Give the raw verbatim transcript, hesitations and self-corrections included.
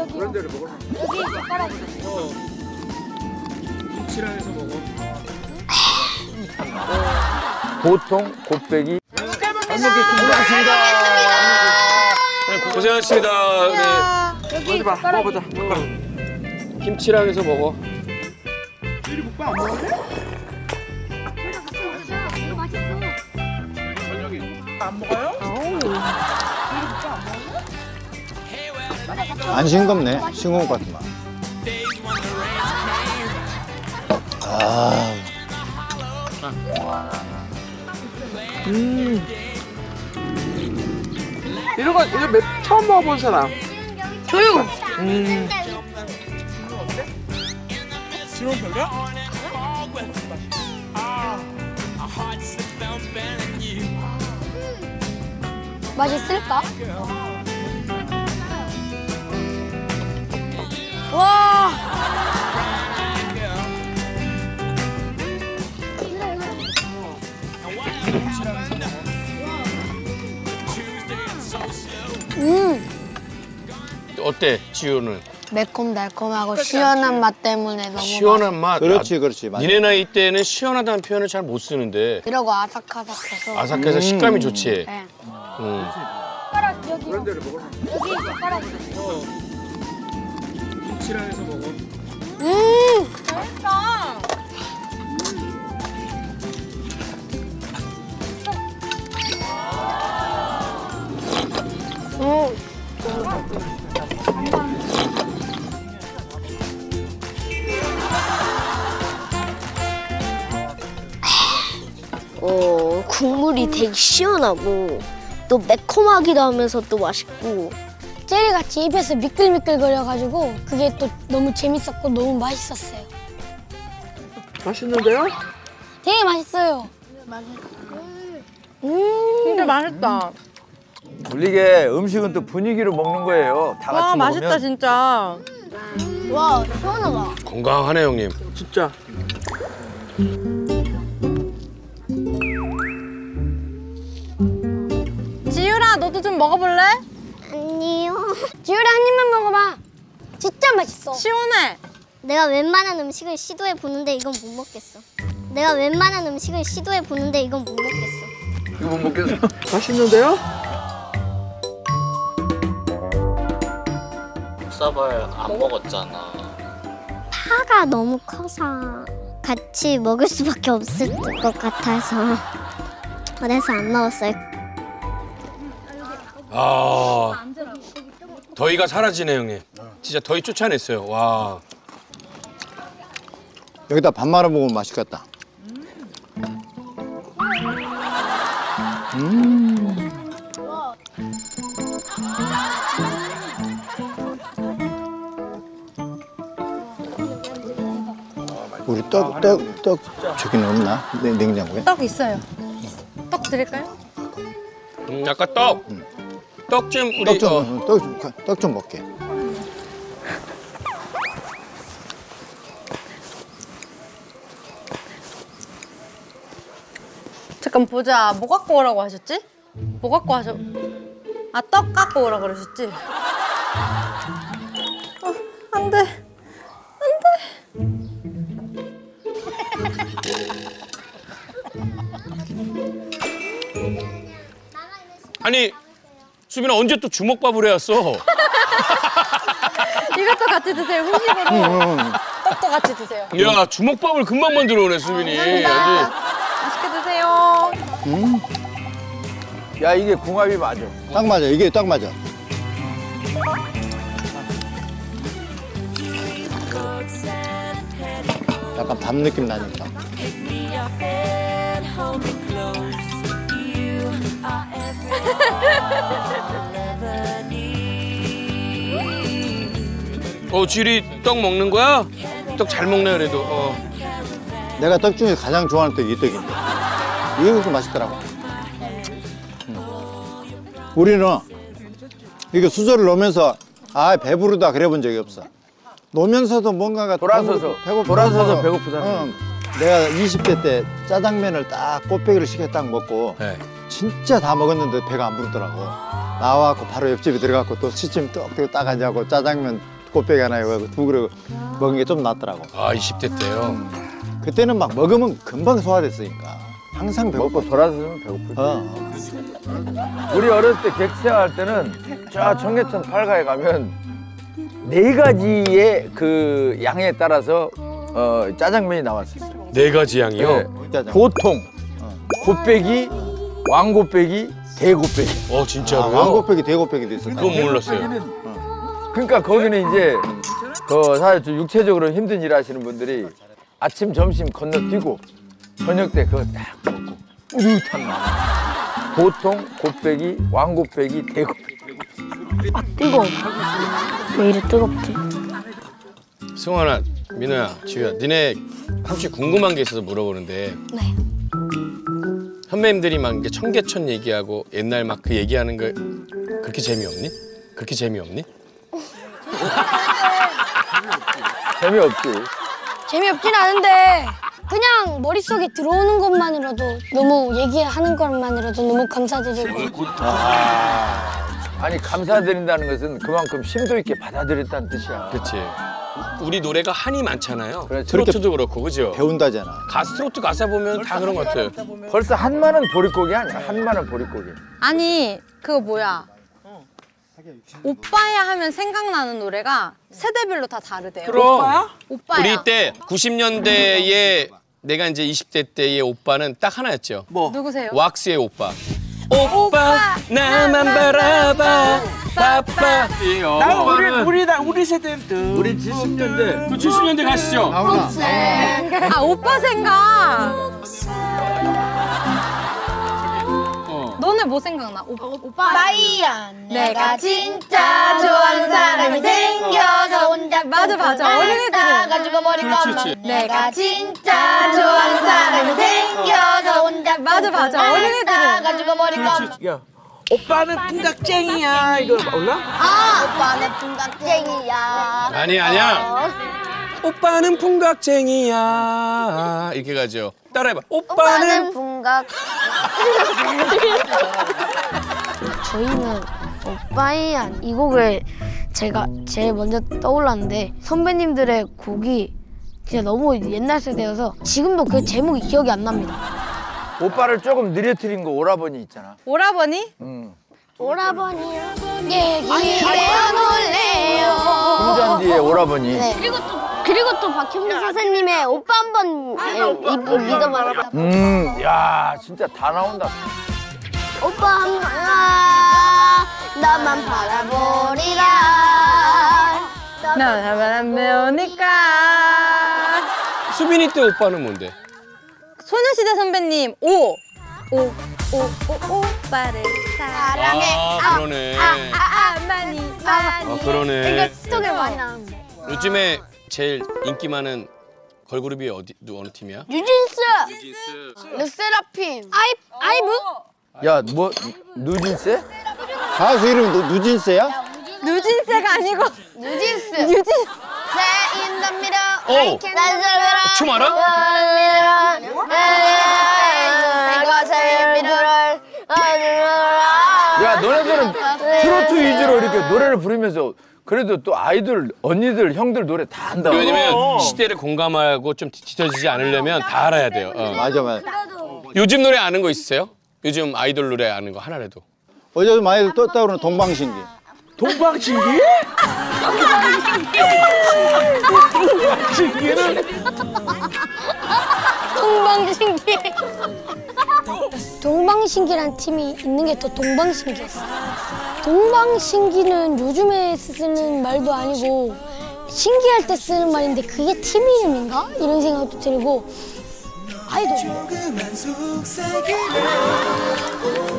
여기. 그런 데를 먹어. 여기 젓가락. 어. 김치랑 해서 먹어. 보통 곱빼기. 잘 먹겠습니다. 네, 고생하셨습니다. 네. 여기 젓가락. 먹어보자. 김치랑 해서 먹어. 찌리 국밥 안 먹을래? 이거 맛있어. 안 먹어요? 안 싱겁네. 싱거운 것 같지만. 아. 음. 이런 거 이거 몇, 처음 먹어본 사람. 조용. 음. 지금 별로야? 맛있을까? 와. 음. 어때, 지효는? 매콤달콤하고 시원한 맛 때문에 너무 시원한 맛. 그렇지, 그렇지. 맞아. 니네 나이 때는 시원하다는 표현을 잘 못 쓰는데. 이러고 아삭아삭해서. 아삭해서 음. 식감이 좋지. 네. 음. 젓가락 여기. 그런 데를 먹어. 여기 젓가락. 어. 김치랑 해서 먹어. 음. 맛있다. 음. 어, 국물이 되게 시원하고 또 매콤하기도 하면서 또 맛있고 젤리같이 입에서 미끌미끌거려가지고 그게 또 너무 재밌었고 너무 맛있었어요. 맛있는데요? 되게 맛있어요. 음. 진짜 맛있다. 이게 음식은 또 분위기로 먹는 거예요. 다 같이 와, 맛있다, 먹으면. 진짜. 와, 시원하다. 건강하네, 형님. 진짜. 지유라, 너도 좀 먹어볼래? 아니요. 지율아 한 입만 먹어봐. 진짜 맛있어. 시원해. 내가 웬만한 음식을 시도해 보는데 이건 못 먹겠어. 내가 웬만한 음식을 시도해 보는데 이건 못 먹겠어. 이거 못 먹겠어. 맛있는데요? 쌀 안 먹었잖아. 파가 너무 커서 같이 먹을 수밖에 없을 것 같아서 그래서 안 먹었어요. 아. 더위가 사라지네, 형님. 진짜 더위 쫓아냈어요. 와. 여기다 밥 말아 먹으면 맛있겠다. 음. 우리 떡, 떡, 떡 저기는 없나? 냉- 냉장고에? 떡 있어요. 떡 드릴까요? 음, 아까 떡. 떡 좀 우리 떡 좀, 어, 떡 좀, 떡 좀 먹게. 잠깐 보자. 뭐 갖고 오라고 하셨지? 뭐 갖고 하셨... 아, 떡 갖고 오라고 그러셨지? 어, 안 돼. 안 돼. 아니, 수빈아 언제 또 주먹밥을 해왔어? 이것도 같이 드세요, 후식으로. 음. 떡도 같이 드세요. 야, 주먹밥을 금방 만들어 오네, 수빈이. 감사합니다. 아주. 맛있게 드세요. 음. 야, 이게 궁합이 맞아. 딱 맞아. 이게 딱 맞아. 약간 밥 느낌 나니까. 어, 지리 떡 먹는 거야? 떡 잘 먹네, 그래도. 어. 내가 떡 중에 가장 좋아하는 떡이 이 떡인데. 이게 그렇게 맛있더라고. 음. 우리는 이게 수저를 넣으면서 아 배부르다 그래 본 적이 없어. 놓으면서도 뭔가가 돌아서서, 배고 돌아서서 배고프다. 응. 내가 이십 대 때 짜장면을 딱 꽃배기를 시켜 딱 먹고 네. 진짜 다 먹었는데 배가 안 부르더라고. 나와갖고 바로 옆집에 들어가고 또 시침 떡 뜨고 딱 앉아갖고 짜장면 꽃배기 하나에 두 그릇 먹은 게 좀 낫더라고. 아 이십 대 때요. 그때는 막 먹으면 금방 소화됐으니까 항상 배고파. 먹고 돌아서면 배고프지. 어. 우리 어렸을 때 객생할 때는 저 청계천 팔가에 가면 네 가지의 그 양에 따라서 어, 짜장면이 나왔었어요. 네 가지 양이요. 네. 짜장. 보통, 곱빼기, 왕곱빼기, 대곱빼기. 어 아, 진짜로요? 왕곱배기, 대곱배기도 있었다. 그건 몰랐어요. 그러니까 거기는 이제 그 사실 좀 육체적으로 힘든 일 하시는 분들이 아침, 점심 건너뛰고 저녁 때 그거 딱 먹고 우릇한 맛. 보통, 곱빼기, 왕곱빼기, 대곱빼기. 아 뜨거워. 왜 이리 뜨겁지? 승환아, 민호야, 지우야, 니네 혹시 궁금한 게 있어서 물어보는데 네. 선배님들이 막 이렇게 청계천 얘기하고 옛날 막 그 얘기하는 거 그렇게 재미없니? 그렇게 재미없니? 재미없지. 재미없진 않은데 그냥 머릿속에 들어오는 것만으로도 너무 얘기하는 것만으로도 너무 감사드리고 아니 감사드린다는 것은 그만큼 심도 있게 받아들였다는 뜻이야. 그렇지. 우리 노래가 한이 많잖아요. 그렇지. 트로트도 그렇고, 그죠? 배운다잖아. 가수 트로트 가사 보면 다 그런 것 같아요. 벌써 한마는 보릿고기 아니야? 한마는 보릿고기. 아니 그거 뭐야? 오빠야 하면 생각나는 노래가 세대별로 다 다르대요. 그럼. 오빠야? 오빠야. 우리 때 구십 년대에 내가 이제 이십 대 때의 오빠는 딱 하나였죠. 뭐? 누구세요? 왁스의 오빠. 오빠 나만 바라봐 바빠. 나 우리 우리 나 우리 세대는 우리 칠십 년대. 그 칠십 년대 가시죠. 나오나? 아 오빠 생각. 너네 뭐 생각나? 오, 오빠. 마이야 내가 진짜 좋아하는 사람이 생겨서 혼자 맞아 맞아 어린이들은 가지고 버릴 그렇지. 내가 진짜 좋아하는 사람이 생겨서 혼자 맞아 맞아 어린이들은 가지고 버릴 거 야 오빠는 풍각쟁이야 이거 몰라? 아 오빠는 풍각쟁이야 아니 아니야. 오빠는 풍각쟁이야. 이렇게 가죠. 따라해봐. 오빠는 풍각 저희는 오빠야 이 곡을 제가 제일 먼저 떠올랐는데 선배님들의 곡이 진짜 너무 옛날 세대여서 지금도 그 제목이 기억이 안 납니다. 오빠를 조금 느려뜨린 거 오라버니 있잖아. 오라버니? 응. 오라버니 얘기해요 놀래요 금잔디의 오라버니. 네. 그리고 또 그리고 또 박현민 선생님의 오빠 한번 입을 믿어봐라. 음, 야, 진짜 다 나온다. 오빠 한번 아, 나만 바라보리라. 나만 안 배우니까. 수빈이 때 오빠는 뭔데? 소녀시대 선배님 오. 오. 오. 오. 오빠를 사랑해. 아 그러네. 아, 아, 많이 많이. 아 그러네. 스톡에 많이 나오는데. 요즘에 제일 인기 많은 걸그룹이 어디 어느 팀이야? 뉴진스. 르세라핌. 아이 아이브. 야, 뭐 누진세? 가수 이름이 누, 누진세야? 뉴진스가 아니고 뉴진스. 뉴진. 인더미러. 오! 춤 알아? 야, 너네들은 트로트 위주로 이렇게 노래를 부르면서 그래도 또 아이돌, 언니들, 형들 노래 다 한다. 왜냐면 시대를 공감하고 좀 뒤처지지 않으려면 다 알아야 돼요. 어. 맞아, 맞아. 요즘 노래 아는 거 있으세요? 요즘 아이돌 노래 아는 거 하나라도. 어제도 많이 떴다 그러는 동방신기. 동방신기? 동방신기는 동방신기. 동방신기란 팀이 있는 게 더 동방신기였어. 동방신기는 요즘에 쓰는 말도 아니고 신기할 때 쓰는 말인데 그게 팀 이름인가? 이런 생각도 들고 아이돌.